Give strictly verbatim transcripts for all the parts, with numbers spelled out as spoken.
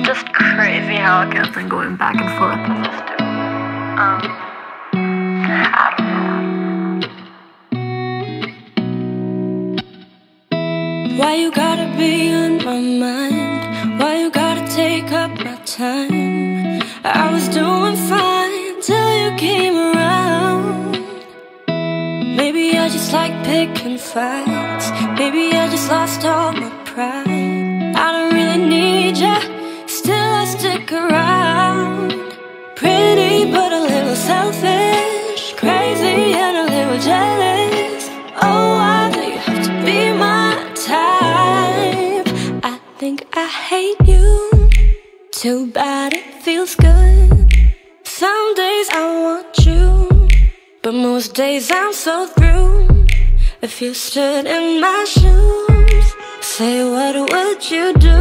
just crazy how it kept on going back and forth with this dude. Um, I don't know. Why you gotta be on my mind? Why you gotta take up my time? I was doing fine till you came around. Maybe I just like picking fights. Maybe I just lost all my pride. I don't really need ya, still I stick around. Pretty but a little selfish, crazy and a little jealous. Oh, why do you have to be my type? I think I hate you. Too bad it feels good. Some days I want you, but most days I'm so through. If you stood in my shoes, say what would you do?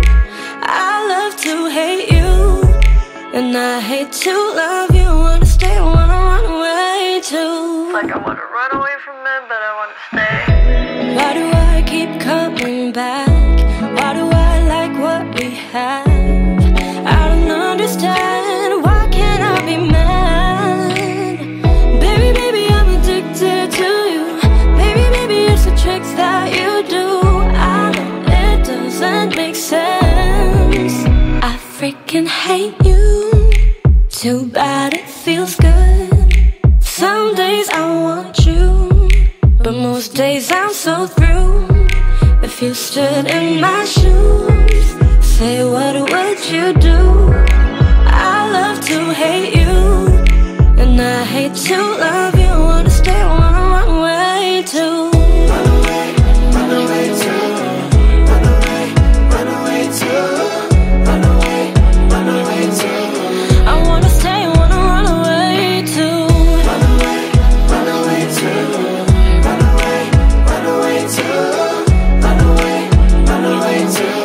I love to hate you, and I hate to love you. Wanna stay, wanna run away too. Like I wanna run away from men, but I wanna stay. Why do I keep coming back? Why do I like what we have? I don't understand, why can't I be mad? Baby, baby, I'm addicted to you. Baby, baby, it's the tricks that you do. I know it doesn't make sense. I freaking hate you. Too bad it feels good. Some days I want you, but most days I'm so through. If you stood in my shoes, say what would you do? I love to hate you, and I hate to love you. Wanna stay, wanna run away too. Run away, run away too. Run away, run away too. Run away, run away too. I wanna stay, wanna run away too. Run away, run away too. Run away, run away too. Run away, run away too.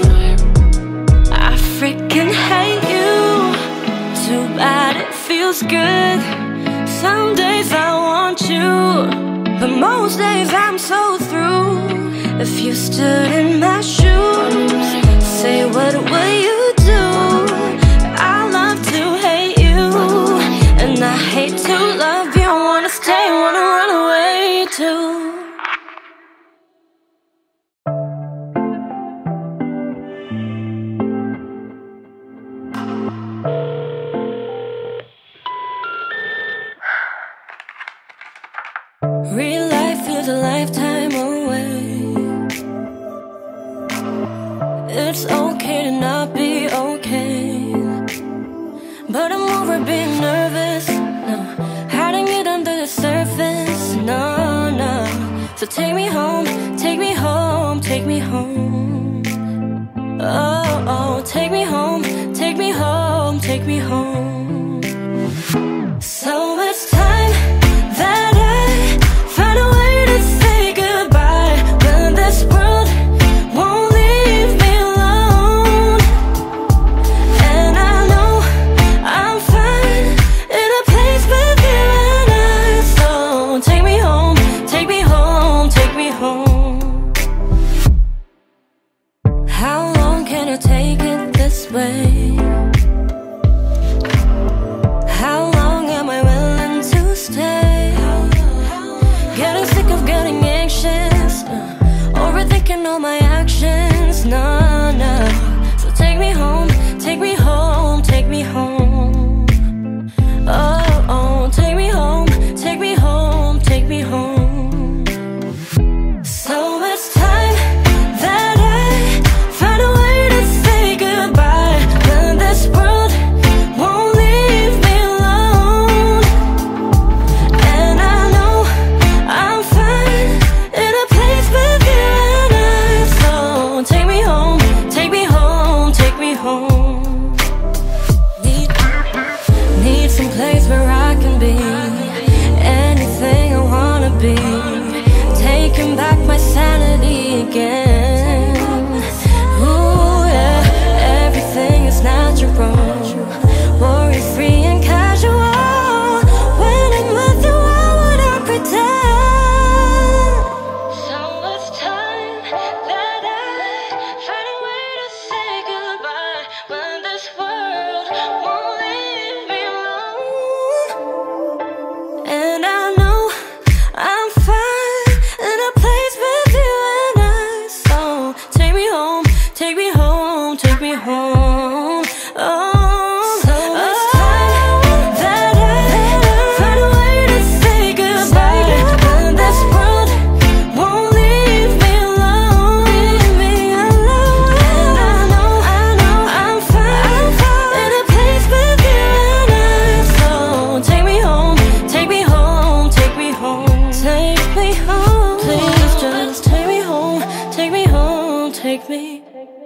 I freaking hate you. Too bad it feels good. Some days I want you, but most days I'm so through. If you stood in my shoes, say what would you do? I love to hate you, and I hate to love you. Wanna stay, wanna run away too. Real life feels a lifetime away. It's okay to not be okay, but I'm over being nervous. No, hiding it under the surface. No, no. So take me home, take me home, take me home. Oh, oh, take me home, take me home, take me home. So it's time that I find a way to say goodbye when this world won't leave me alone. And I know I'm fine in a place with you and I. So take me home, take me home, take me home. How long can I take it this way? How long am I willing to stay? Getting sick of getting anxious, uh, overthinking all my actions. No, no. So take me home, take me home, take me home. Oh, oh, take me home, take me home, take me home. So it's time that I find a way to say goodbye when this home, take me home. Oh, so it's time that I find a way to say goodbye. But this world won't leave me alone, leave me alone. And I know, I know I'm fine, in a place with you and I. So take me home, take me home, take me home, take me home. Please just take me home, take me home, take me.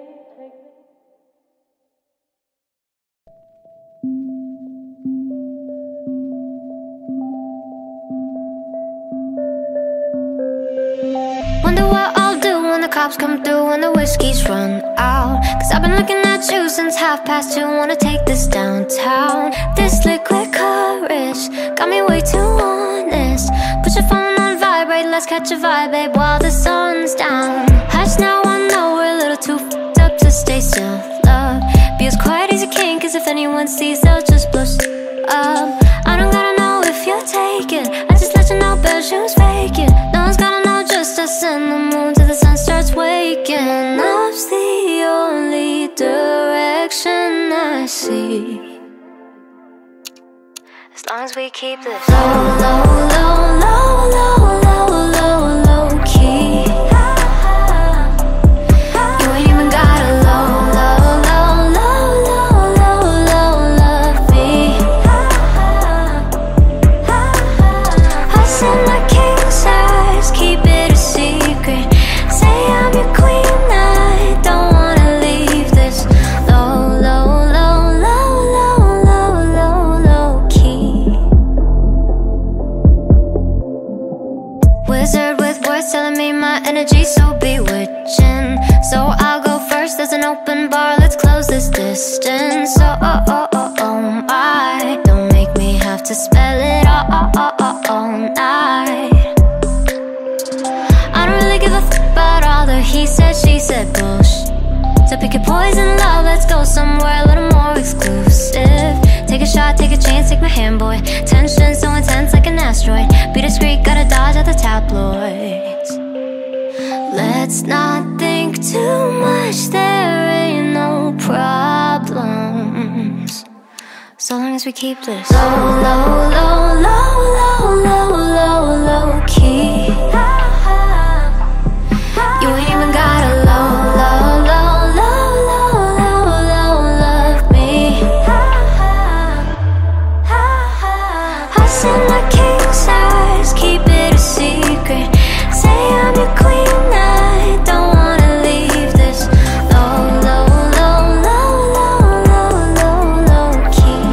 Wonder what I'll do when the cops come through and the whiskey's run out. Cause I've been looking at you since half past two. Wanna take this downtown. This liquid courage got me way too honest. Put your phone on vibrate, let's catch a vibe, babe, while the sun's down. Hush now, I know we're a little too f***ed up to stay still, love. Be as quiet as you can, cause if anyone sees, they'll just blow up. I don't gotta know if you're taken, I just let you know bad shoes faking. No one's gotta know, just us and the moon till the sun starts waking. Up's the only direction I see, as long as we keep this low, low, low, low, low, low, low, low key. You ain't even gotta low, low, low, low, low, low, low, love me. I said my king size, keep it a secret. Say I'm your queen, I don't wanna leave this low, low, low, low, low, low, low, low key. Wizard with words telling me my energy's so bewitching. So I'll go first, there's an open bar, let's close this distance. Oh, oh, oh, oh, oh my, don't make me have to spell it all, all, all, all, all night. I don't really give a f*** about all the he said, she said bullshit. So pick your poison, love, let's go somewhere a little more exclusive. Take a shot, take a chance, take my hand, boy. Tension so intense like an asteroid. Be discreet, gotta dodge at the tabloids. Let's not think too much, there ain't no problems, so long as we keep this low, low, low, low, low, low, low, low key. You ain't even gotta low, low, low, low, low, low, low, love me. I said my king size, keep it a secret. Say I'm your queen, I don't wanna leave this low, low, low, low, low, low, low, low key.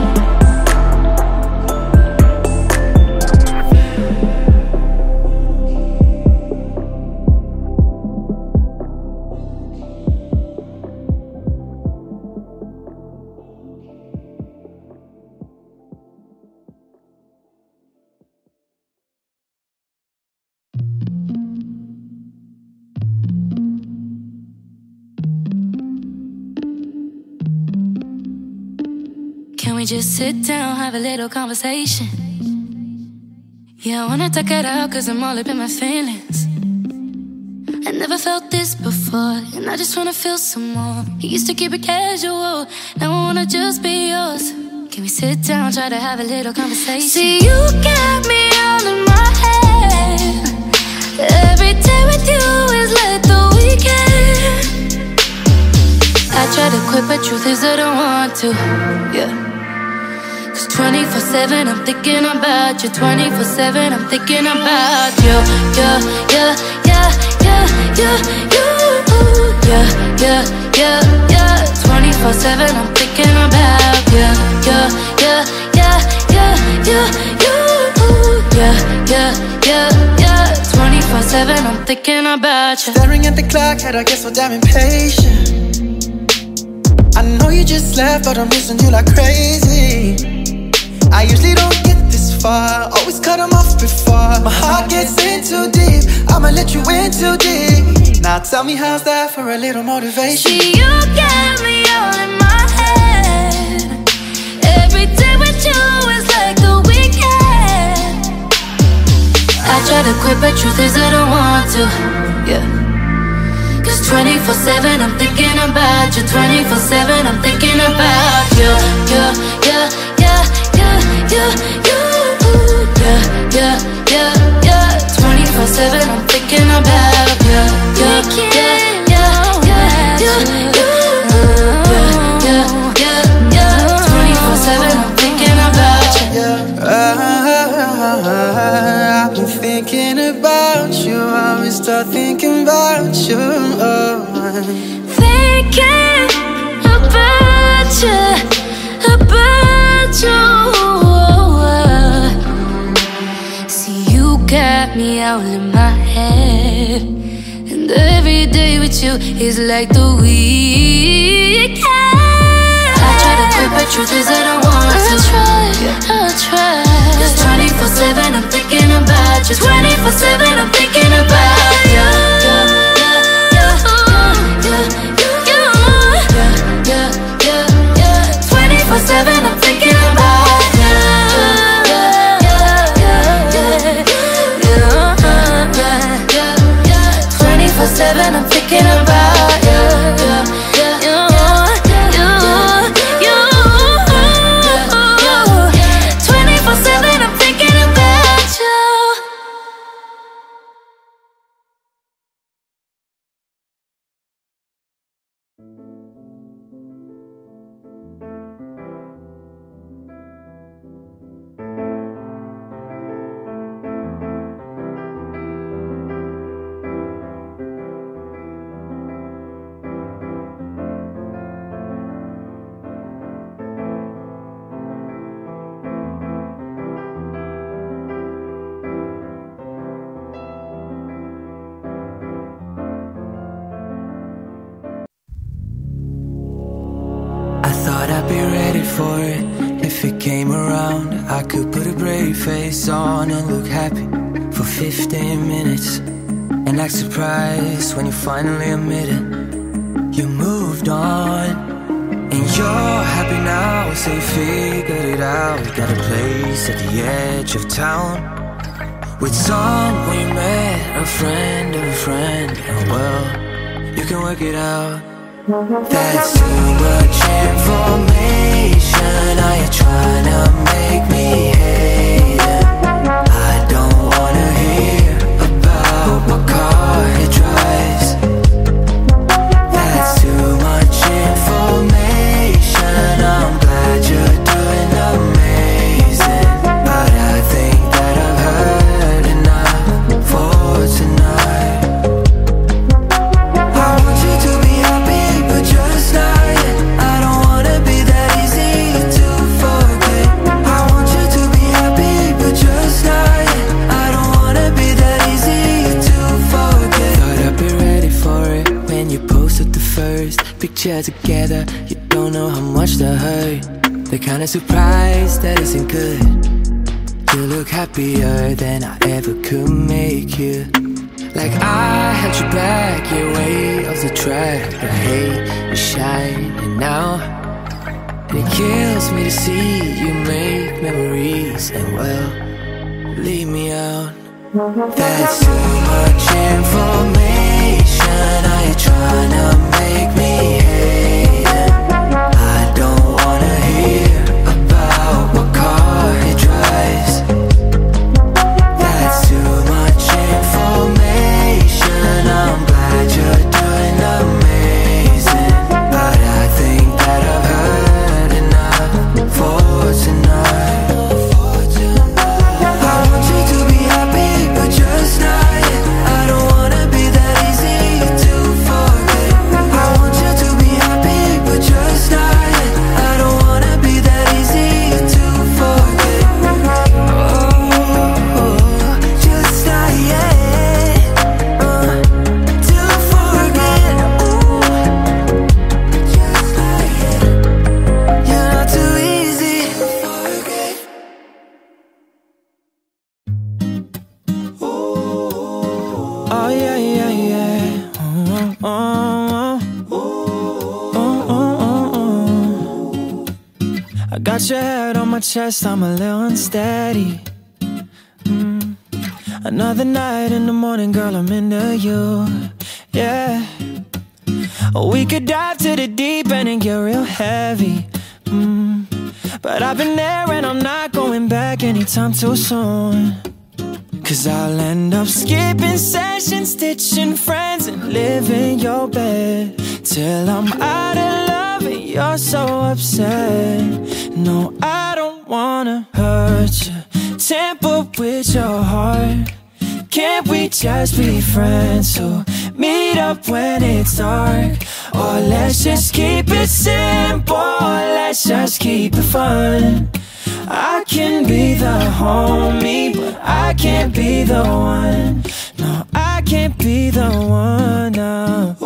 Can we just sit down, have a little conversation? Yeah, I wanna talk it out cause I'm all up in my feelings. I never felt this before, and I just wanna feel some more. You used to keep it casual, now I wanna just be yours. Can we sit down, try to have a little conversation? See, you got me all in my head. Every day with you is like the weekend. I try to quit, but truth is I don't want to, yeah. Cause twenty-four seven I'm thinking about you, twenty-four seven I'm thinking about you. Yeah, yeah, yeah, yeah, yeah, you. Yeah, yeah, yeah, yeah. twenty-four seven I'm thinking about you. Yeah, yeah, yeah, yeah, yeah, you. Yeah, yeah, yeah, yeah. twenty-four seven I'm thinking about you. Staring at the clock, head I get so damn impatient. I know you just left, but I'm missing you like crazy. I usually don't get this far, always cut them off before my heart gets in too deep. I'ma let you in too deep. Now tell me, how's that for a little motivation? See, you got me all in my head. Every day with you is like the weekend. I try to quit, but truth is I don't want to, yeah. Cause twenty-four seven, I'm thinking about you. Twenty-four seven, I'm thinking about you. Yeah, yeah, yeah, yeah, yeah, yeah, yeah, yeah, yeah. Twenty-four seven, I'm thinking about you. Yeah, yeah, yeah, yeah, yeah, yeah, yeah, yeah. Twenty-four seven, I'm thinking about you. I've been thinking about you. I've been start thinking about you. Thinking about you, about you. See, you got me out in my head, and every day with you is like the weekend. I try to quit, but truth is I don't want to. I try, I try. Cause twenty-four seven, I'm thinking about you. Twenty-four seven, I'm thinking about you. twenty-four seven, I'm thinking about you. twenty-four seven, I'm thinking about you. twenty-four seven, I'm thinking about you. I'd be ready for it if it came around. I could put a brave face on and look happy for fifteen minutes and act surprised when you finally admit it. You moved on and you're happy now, so you figured it out. Got a place at the edge of town with someone you met, a friend of a friend, and well, you can work it out. That's too much information. Are you trying to make me hate it? I don't wanna hear about what car it drives. That's too much information. I'm glad you're doing amazing, but I think that I've heard enough for tonight. I want you to be happy, but just not yet. I don't wanna be that easy to forget. I want you to be happy, but just not yet. I don't wanna be that easy to forget. Thought I'd be ready for it when you posted the first picture together. You don't know how much that hurt. The kind of surprise that isn't good. You look happier than I ever could make you. Like I held you back, you're way off the track. But hey, you're shining now, and it kills me to see you make memories and well, leave me out. That's too much information. Are you trying to make me hate it? I don't wanna hear about what car it drives. That's too much information. I'm glad you're doing amazing, but I think that I've heard enough for tonight. I want you to be happy, but just not yet. I don't wanna be that easy to forget. I want you to be happy, but just not yet. I don't wanna be that easy to forget. Oh, just not yet. Uh, to forget. Ooh, just not yet. You're not too easy to forget. Oh yeah, yeah, yeah. Oh, oh, oh, oh, oh, oh, oh. I got your head on my chest, I'm a little unsteady. Mm. Another night in the morning, girl, I'm into you. Yeah. We could dive to the deep end and get real heavy. mm. But I've been there and I'm not going back anytime too soon. Cause I'll end up skipping sessions, ditching friends, and living your bed till I'm out of love and you're so upset. No, I don't wanna hurt you, tamper with your heart. Can't we just be friends who meet up when it's dark? Or let's just keep it simple, let's just keep it fun. I can be the homie, but I can't be the one. No, I can't be the one, no.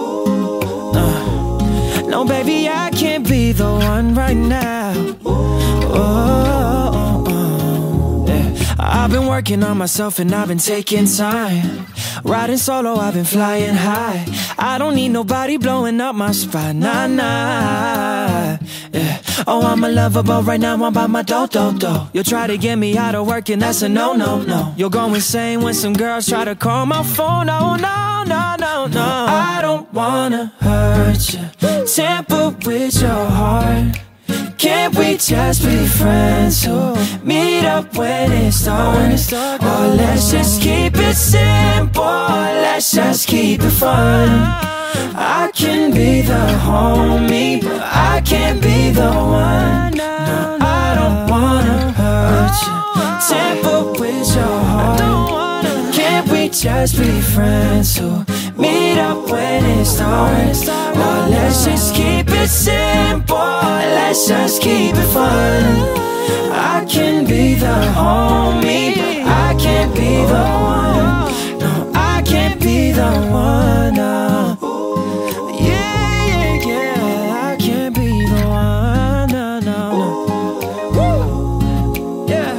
No, no baby, I can't be the one right now. Oh, oh, oh, yeah. I've been working on myself and I've been taking time. Riding solo, I've been flying high. I don't need nobody blowing up my spot, nah, nah, yeah. Oh, I'm a lover, but right now I'm by my do-do-do. You'll try to get me out of work and that's a no-no, no. You'll go insane when some girls try to call my phone, no, no, no, no, no. I don't wanna hurt you, tamper with your heart. Can't we just be friends who meet up when it's dark? Or let's just keep it simple, let's just keep it fun. I can be the homie, but I can't be the one. No, I don't wanna hurt you, tamper with your heart. Can't we just be friends who meet up when it's dark? Or let's just keep it simple, let's just keep it fun. I can be the homie, but I can't be the one. No, I can't be the one, no. Yeah, yeah, yeah, I can't be the one, no, no, no. Woo! Yeah.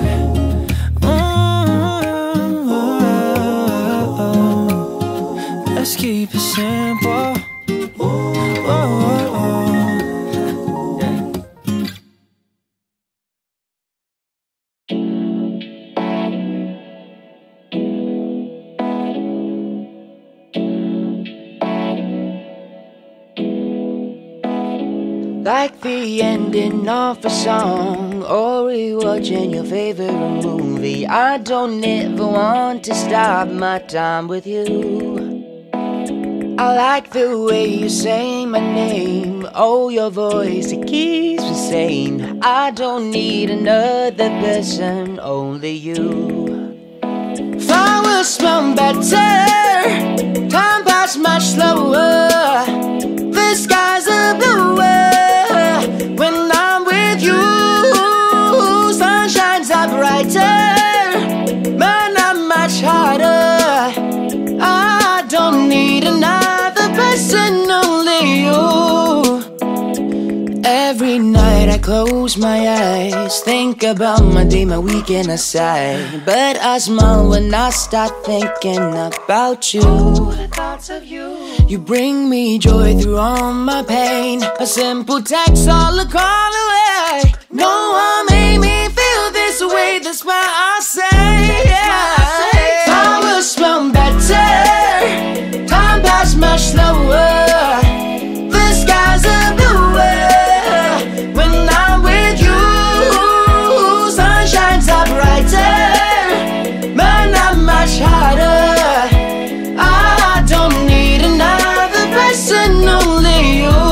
Mm-hmm. Let's keep it simple. Oh, oh, oh. Like the ending of a song, or rewatching your favorite movie. I don't ever want to stop my time with you. I like the way you say my name. Oh, your voice, it keeps me sane. I don't need another person, only you. Flowers smell better, time passes much slower. The skies are bluer when I'm with you. Sun shines up brighter, but not much harder. I don't need another person, only you. Every night I close my eyes, think about my day, my weekend aside. But I smile when I start thinking about you. You bring me joy through all my pain. A simple text all across the way. No one made me feel this way, that's why I say, yeah. Flowers smell better, time passes much slower. The skies are bluer when I'm with you. Sun shines up brighter, but not much harder. I don't need another person, only you.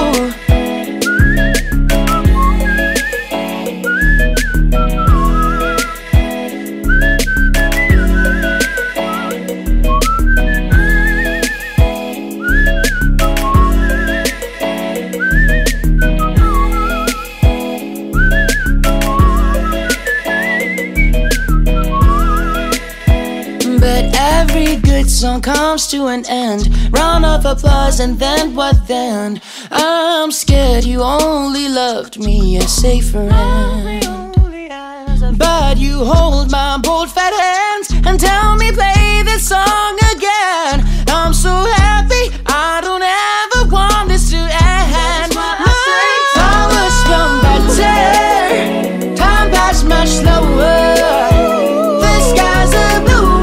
Song comes to an end, round of applause, and then what then? I'm scared you only loved me as a friend, but you hold my bold fat hands and tell me play this song again. I'm so happy, I don't ever want this to end. Flowers smell better, time passes much slower. The skies are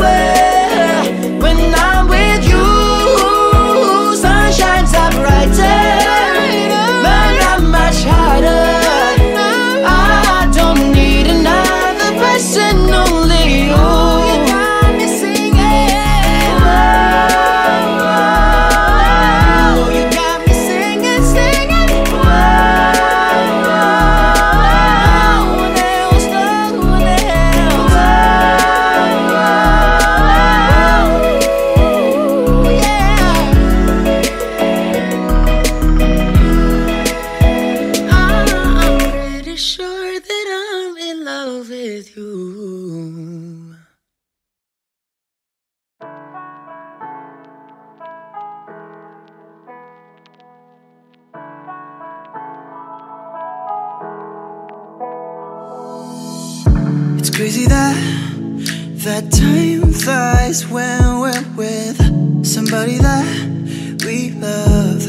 bluer when I'm with you. Sun shines up brighter, sure that I'm in love with you. It's crazy that that time flies when we're with somebody that we love.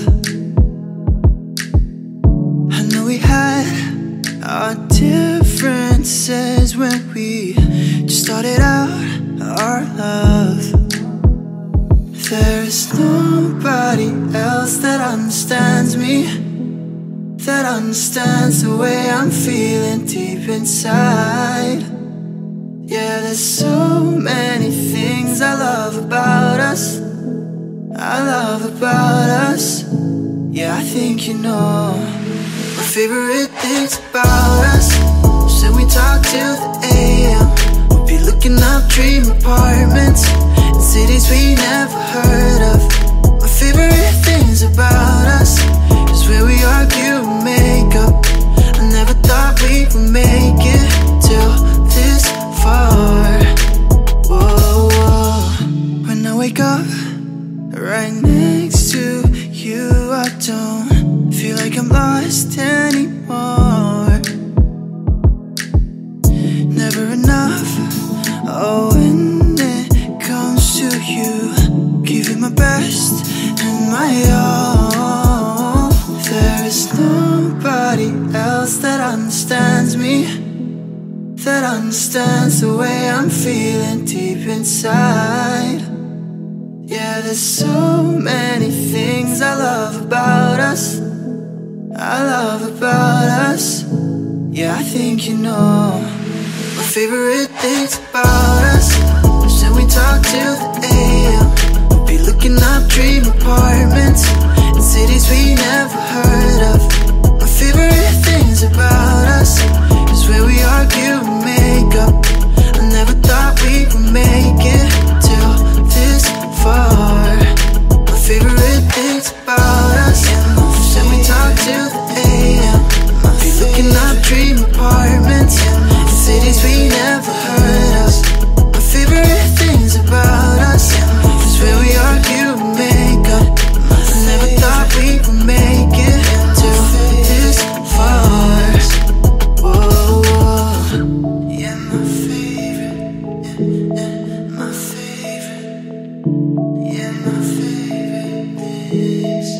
I know we had our differences when we just started out our love. There's nobody else that understands me, that understands the way I'm feeling deep inside. Yeah, there's so many things I love about us, I love about us. Yeah, I think you know. My favorite things about us, said we talk till the A M. We'll be looking up dream apartments in cities we never heard of. My favorite things about us is where we argue and make up. I never thought we would make it till this far. Whoa, whoa. When I wake up right next to you, I don't feel like I'm lost anymore. Never enough. Oh, when it comes to you, giving my best and my all. There is nobody else that understands me, that understands the way I'm feeling deep inside. Yeah, there's so many things I love about us, I love about us. Yeah, I think you know. My favorite things about us, said we talk till the A M. We'll be looking up dream apartments in cities we never heard of. My favorite things about us is where we argue and make up. I never thought we would make it till this far. My favorite things about us, said we talk till the A M. Be looking up dream apartments in cities we never heard of. My favorite things about us is where we argue and make up. I never thought we would make it till this far. Whoa, whoa. Yeah, my favorite, yeah, yeah, my favorite, yeah, my favorite things.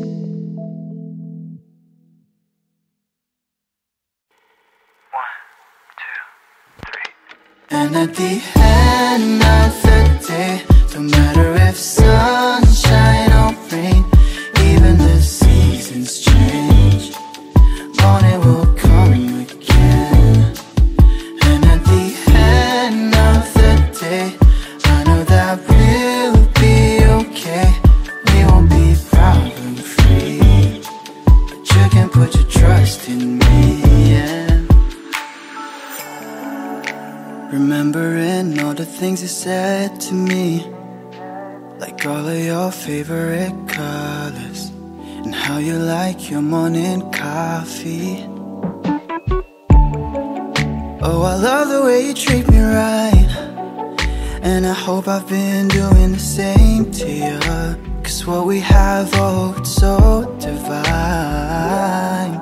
And at the end of the day, no matter if sunshine or rain, even the seasons change, morning will come again. And at the end of the day, I know that we'll be okay. We won't be problem free, but you can put your trust in me, yeah. Remembering all the things you said to me, like all of your favorite colors, and how you like your morning coffee. Oh, I love the way you treat me right, and I hope I've been doing the same to you. Cause what we have, oh, it's so divine.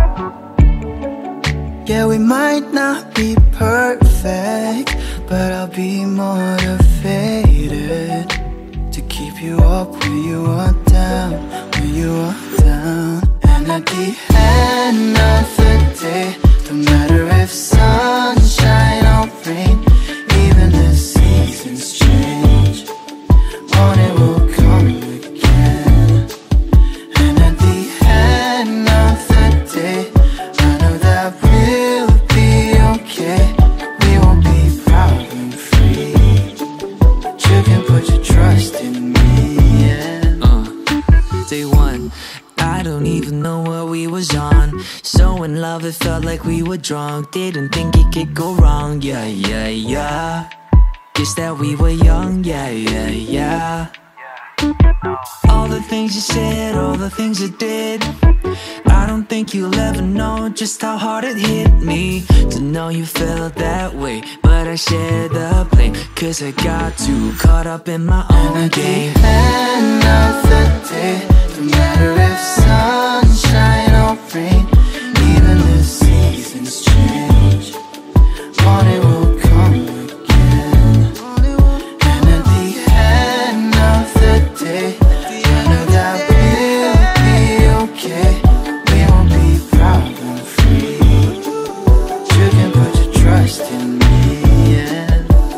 Yeah, we might not be perfect, but I'll be motivated to keep you up when you are down, when you are down. And at the end of the day, no matter if sunshine or rain, even the seasons change, morning will come again. And at the end of the day, I know that we'll be okay. We won't be problem free, but you can put your trust in me, yeah. uh, Day one, I don't even know what we was on. So in love it felt like we were drunk. Didn't think it could go wrong, yeah, yeah, yeah. Guess that we were young, yeah, yeah, yeah. All the things you said, all the things you did, I don't think you'll ever know just how hard it hit me to know you felt that way. But I shared the blame, cause I got too caught up in my own game. And at the end of the day, no matter if sunshine or rain, even the seasons change, morning will come again. And at the end of the day, I know that we'll be okay. We won't be problem free. You can put your trust in me, yeah.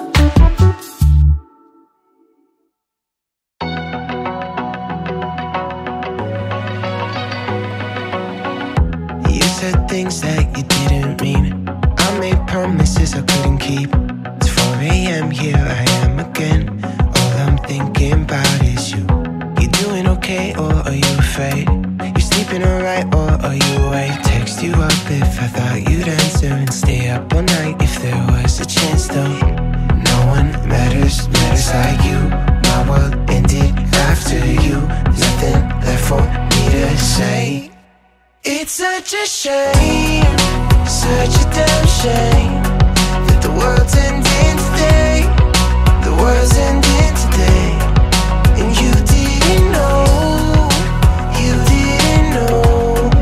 You said things that you didn't mean. I made promises I couldn't keep. It's four A M, here I am again. All I'm thinking about is you. You doing okay or are you afraid? You sleeping alright or are you awake? Text you up if I thought you'd answer, and stay up all night if there was a chance though. No one matters, matters like you. My world ended after you. There's nothing left for me to say. It's such a shame, such a damn shame, that the world's ending today. The world's ending today, and you didn't know, you didn't know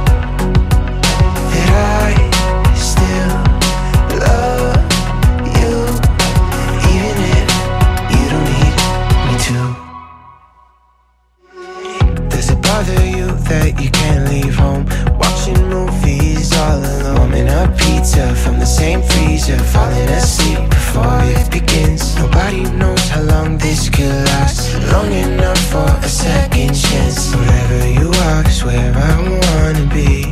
that I still love you, even if you don't need me to. Does it bother you that you can't leave home? Watching movies all alone, warming up pizza from the same freezer, falling asleep before it begins. Nobody knows how long this could last, long enough for a second chance. Wherever you are is where I wanna be.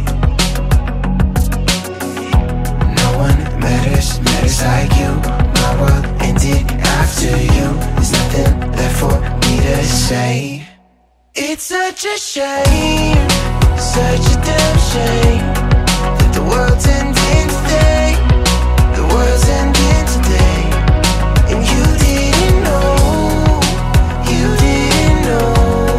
No one matters, matters like you. My world ended after you. There's nothing left for me to say. It's such a shame, such a damn shame, that the world's ending today. The world's ending today, and you didn't know, you didn't know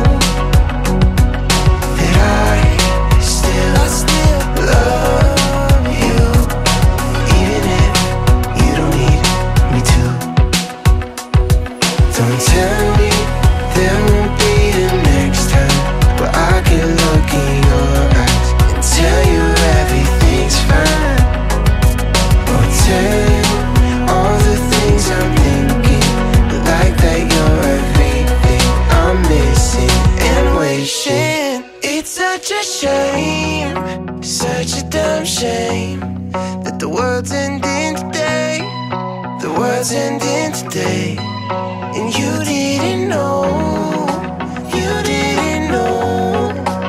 that I still, I still love you, even if you don't need me to. Don't tell me there won't be a next time, but I can look in your eyes and tell you everything's fine. Or tell you all the things I'm thinking, like that you're everything I'm missing and wishing. It's such a shame, such a damn shame, that the world's ending today. The world's ending today, and you didn't know, you didn't know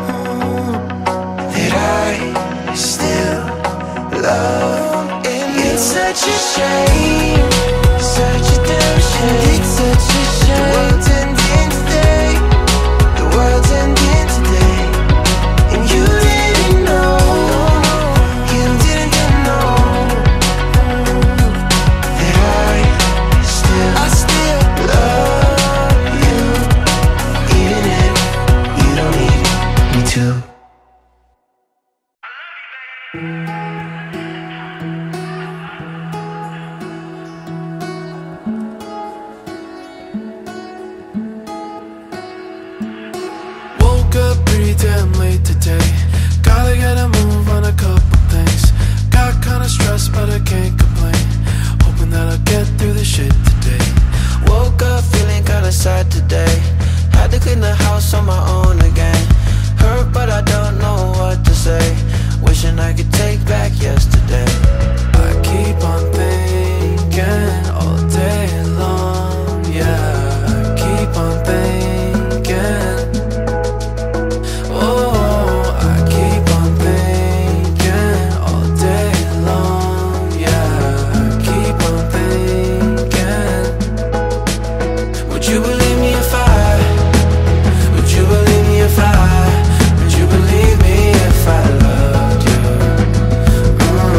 that I still love you. It's such a shame, such a damn shame. It's such a shame. The world's ending today. The world's ending today, and you didn't know, you didn't know that I still, I still love you, even if you don't need me to. Woke up pretty damn late today. Gotta get a move on a couple things. Got kinda stressed but I can't complain. Hoping that I'll get through this shit today. Woke up feeling kinda sad today. Had to clean the house on my own again. Hurt but I don't know what to say. Wishing I could take back yesterday. I keep on thinking all day long. Yeah, I keep on thinking. Oh, I keep on thinking all day long. Yeah, I keep on thinking. Would you believe me if I, would you believe me if I, would you believe me if I loved you? Mm.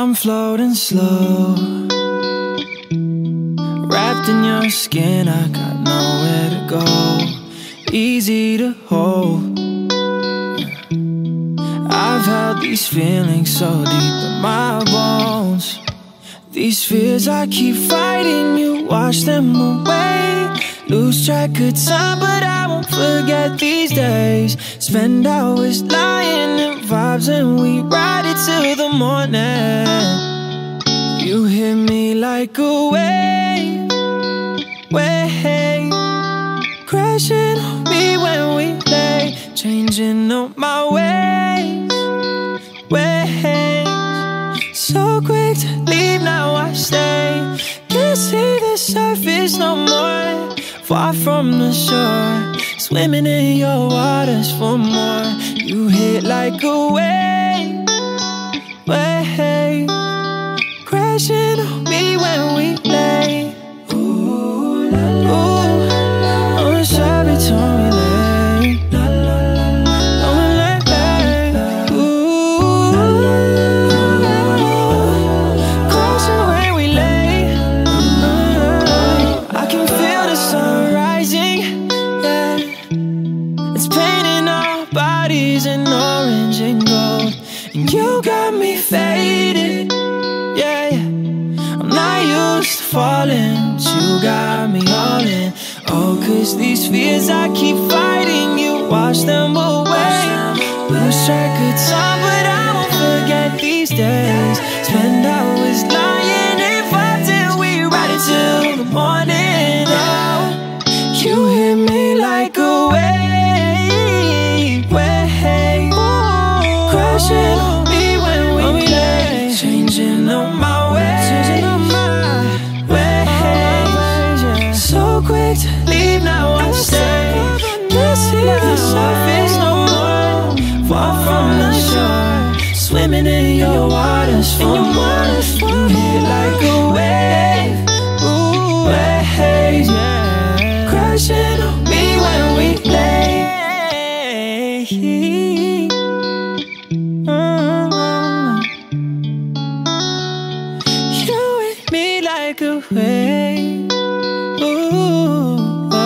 I'm floating slow, wrapped in your skin, I got nowhere to go. Easy to hold. I've held these feelings so deep in my bones. These fears I keep fighting, you wash them away. Lose track of time, but I won't forget these days. Spend hours lying in vibes and we ride it till the morning. You hit me like a wave, wave, crashing on me when we lay, changing up my ways, ways. So quick to leave, now I stay. Can't see the surface no more. Far from the shore, swimming in your waters for more. You hit like a wave, wave, crashing on me when we lay. Ooh, ooh, I'm sorry, told me lay. Faded, yeah, yeah. I'm not used to falling, but you got me all in. Oh, cause these fears I keep fighting, you wash them away. Lose track of time, but I won't forget these days. Spend hours lying in vibes till we ride it till the morning. Oh, you hit me like a wave, wave, crashing on me. Changing on my ways, changing on my ways. So quick to leave, now I stay. Can't see the surface no more. Far from the shore, swimming in your waters for more. You hit like a wave, ooh, wave, yeah. Crashing on me when we lay. Like a wave, ooh, oh,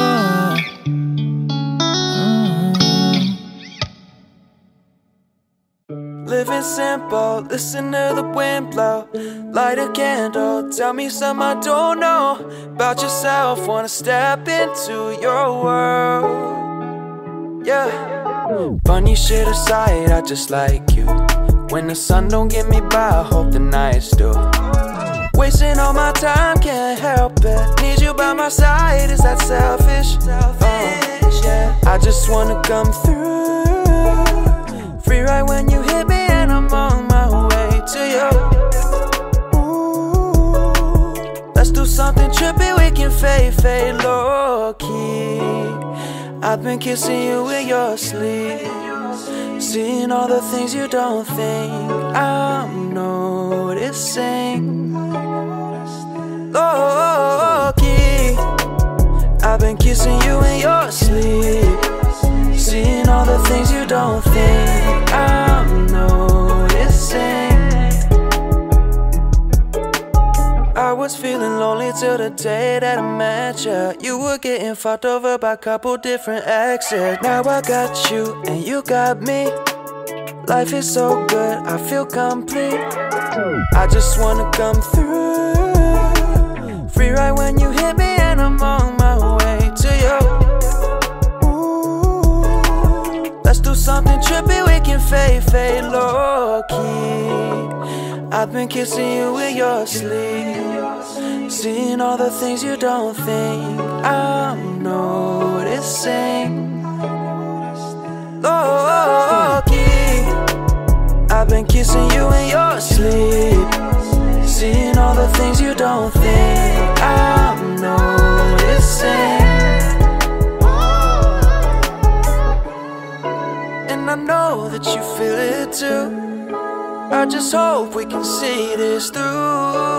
oh. Living simple, listen to the wind blow. Light a candle, tell me something I don't know about yourself. Wanna step into your world, yeah. Funny shit aside, I just like you. When the sun don't get me by, I hope the nights do. Wasting all my time, can't help it. Need you by my side, is that selfish? Selfish, yeah. I just wanna come through. Free ride when you hit me and I'm on my way to you. Ooh, let's do something trippy, we can fade, fade low-key. I've been kissing you in your sleep, seeing all the things you don't think I'm noticing. Low-key, I've been kissing you in your sleep, seeing all the things you don't think I'm noticing. I was feeling lonely till the day that I met you. You were getting fucked over by a couple different exes. Now I got you and you got me. Life is so good, I feel complete. I just wanna come through. Free ride when you hit me and I'm on my way to you. Ooh, let's do something trippy, we can fade, fade low-key. I've been kissing you in your sleep, seeing all the things you don't think I'm noticing. Low-key, I've been kissing you in your sleep, seeing all the things you don't think I'm noticing. And I know that you feel it too. I just hope we can see this through.